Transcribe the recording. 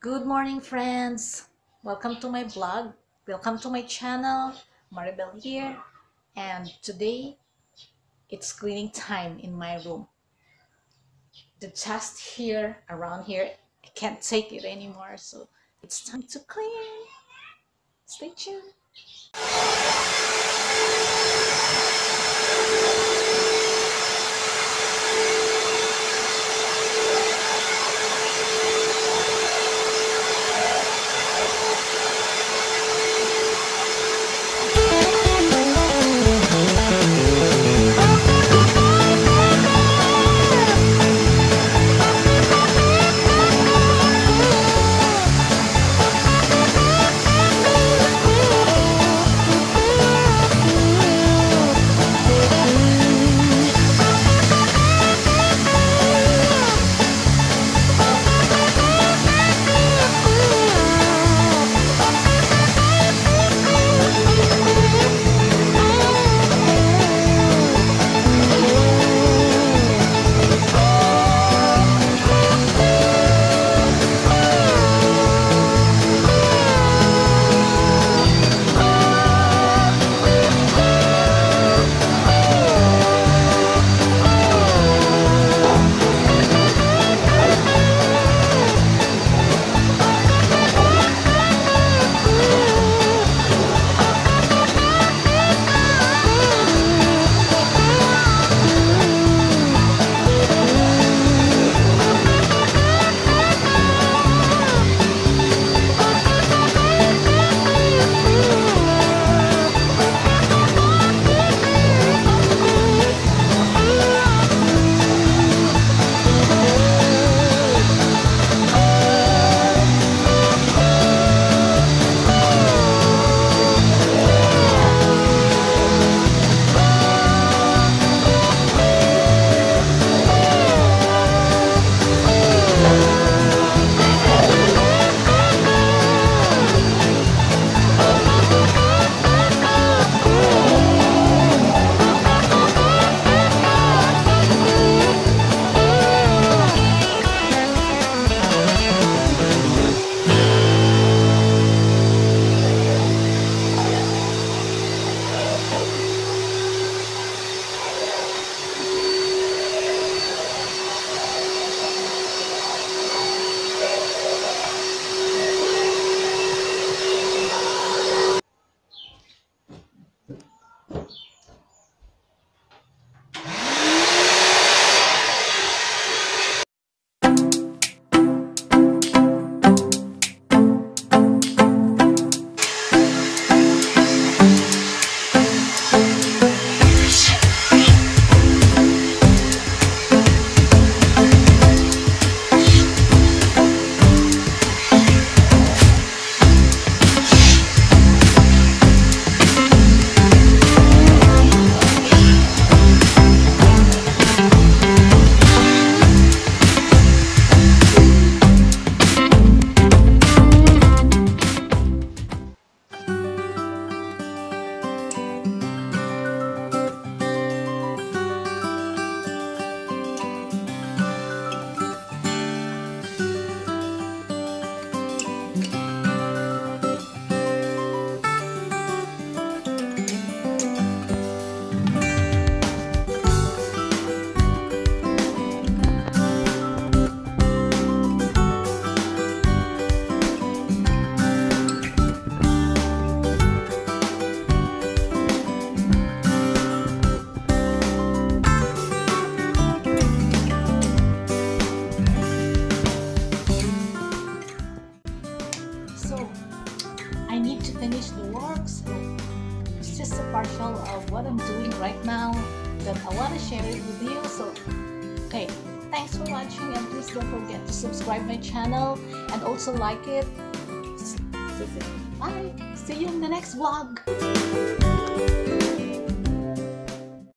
Good morning, friends. Welcome to my vlog. Welcome to my channel. Maribel here. And today, it's cleaning time in my room. The dust here, around here, I can't take it anymore. So it's time to clean. Stay tuned. I need to finish the work, so it's just a partial of what I'm doing right now that I want to share it with you. So okay, thanks for watching, and please don't forget to subscribe my channel and also like it. Bye, see you in the next vlog.